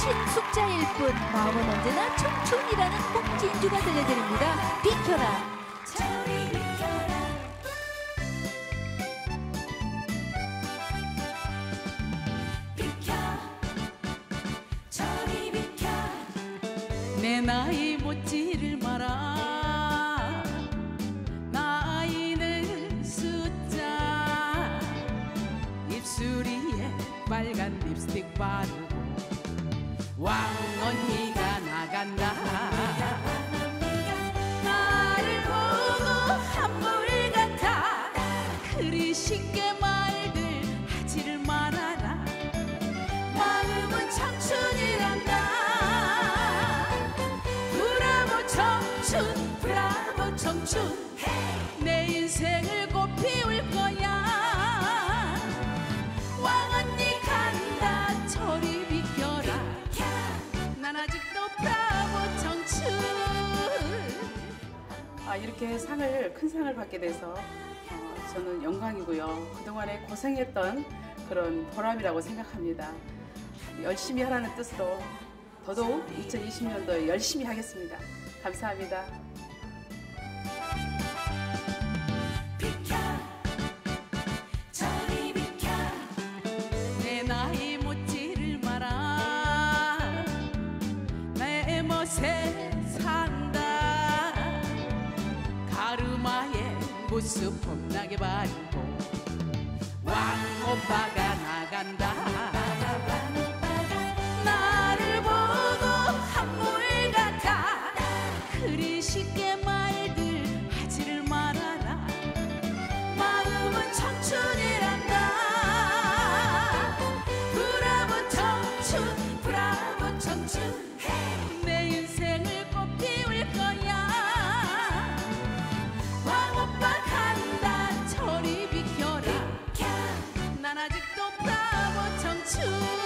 숫자일 뿐 마음은 언제나 청춘이라는 홍진주가 들려드립니다. 비켜라. 저리 비켜라. 비켜 저리 비켜. 내 나이 묻지를 마라. 나이는 숫자. 입술이에 빨간 립스틱 바르고 왕언니가 나간다. 나를 보고 한물 같아. 그리 쉽게 말들 하지를 말아라. 마음은 청춘이란다. 브라보 청춘 브라보 청춘. 내 인생을 꽃피울 거야. 왕언니 간다. 저리 비켜라. 난 아직도 브라보 청춘. 이렇게 상을 큰 상을 받게 돼서 저는 영광이고요. 그동안에 고생했던 그런 보람이라고 생각합니다. 열심히 하라는 뜻으로 더더욱 2020년도에 열심히 하겠습니다. 감사합니다. 비켜 저리 비켜. 내 나이 묻지를 마라. 내 멋에 산다. 가르마에 모습 폼나게 바르고 왕오빠가 나간다. 나를 보고 한물 같아. 그리 쉽게 말들 하지를 말아라. 마음은 청춘이란다. 브라보 청춘 브라보 청춘. 내 인생을 꽃피울 거야. 왕오빠 간다. 저리 비켜라. 난 아직도 브라보 청춘.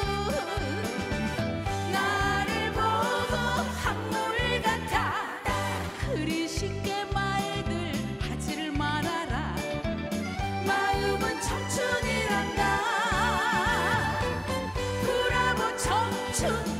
나를 보고 한물 같아. 그리 쉽게 말들 하지를 말아라. 마음은 청춘이란다. 브라보 청춘